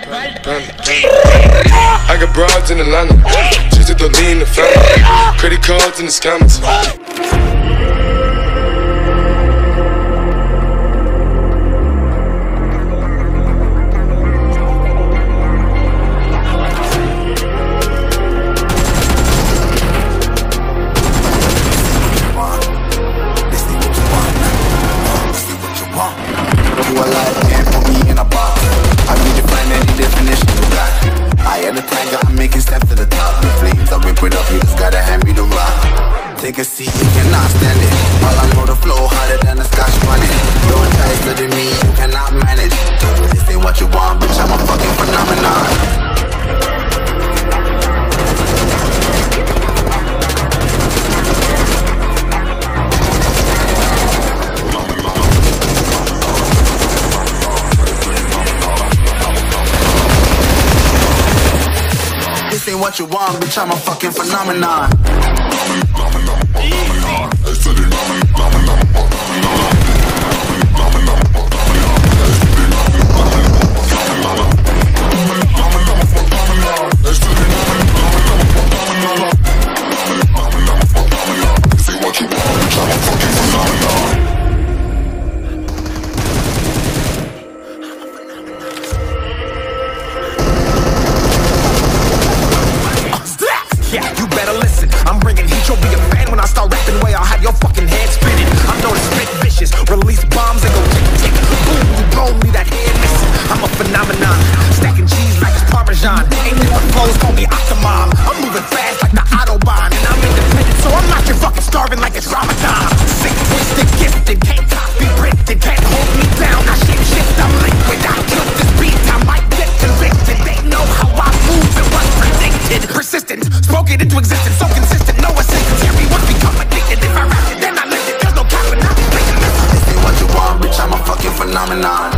I got broads in Atlanta, just to lean the family, credit cards and the scammers. Take a seat, you cannot stand it. All I know, the flow harder than a Scotch bonnet. Your ties to me, you cannot manage. This ain't what you want, bitch, I'm a fucking phenomenon. This ain't what you want, bitch, I'm a fucking phenomenon. Yeah, you better listen. I'm bringing heat, you'll be a fan when I start rapping. Way I'll have your fucking head spinning. I'm known to spit vicious, release bombs and go tick tick. Boom, you blown me that head missing. I'm a phenomenon, stacking cheese like it's Parmesan. Ain't no one close, call me Octomom. I'm moving fast like the Autobahn, and I'm independent, so I'm not your fucking starving like it's Ramadan. Sick, twisted, gifted, can't copy, printed, can't hold me down. I shape shift, I'm liquid. I killed this beat, I might get convicted. They know how I move, it was predicted. Persistent, spoke it into existence, so consistent, no assistance. Everyone's become addicted. If I rap it, then I live it. There's no cap and I'm breaking this. This ain't what you want, bitch, I'm a fucking phenomenon.